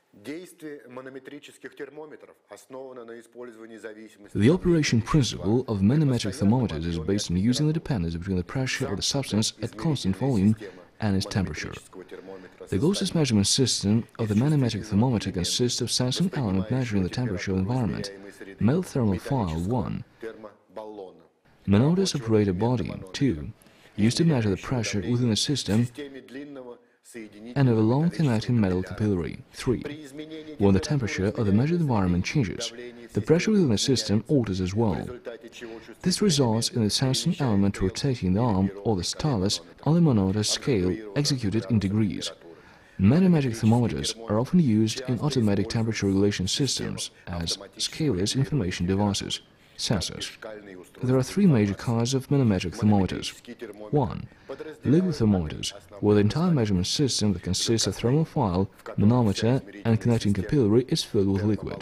The operation principle of manometric thermometers is based on using the dependence between the pressure of the substance at constant volume and its temperature. The closest measurement system of the manometric thermometer consists of sensing element measuring the temperature of the environment, metal thermal phial 1, manometer separator body 2, used to measure the pressure within the system, and of a long connecting metal capillary 3. When the temperature of the measured environment changes, the pressure within the system alters as well. This results in the sensing element rotating the arm or the stylus on the manometer scale executed in degrees. Manometric thermometers are often used in automatic temperature regulation systems as scaleless information devices, sensors. There are three major kinds of manometric thermometers. 1. Liquid thermometers, where the entire measurement system that consists of thermal phial, manometer and connecting capillary is filled with liquid.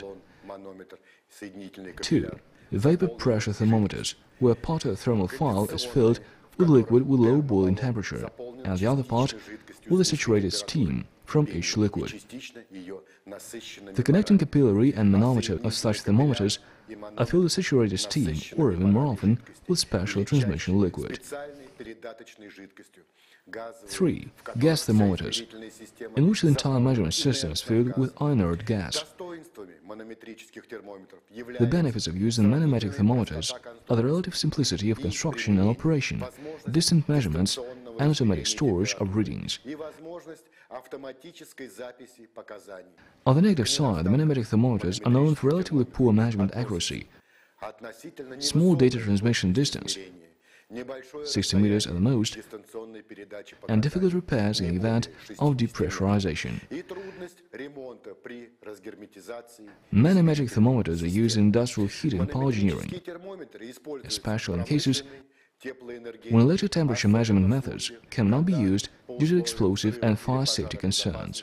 2. Vapor pressure thermometers, where part of the thermal phial is filled with liquid with low boiling temperature, and the other part with the saturated steam from each liquid. The connecting capillary and manometer of such thermometers are filled with saturated steam, or even more often, with special transmission liquid. 3. Gas thermometers, in which the entire measurement system is filled with inert gas. The benefits of using manometric thermometers are the relative simplicity of construction and operation, distant measurements, and automatic storage of readings. On the negative side, the manometric thermometers are known for relatively poor measurement accuracy, small data transmission distance, 60 meters at the most, and difficult repairs in the event of depressurization. Manometric thermometers are used in industrial heating and power engineering, especially in cases when electric temperature measurement methods cannot be used due to explosive and fire safety concerns.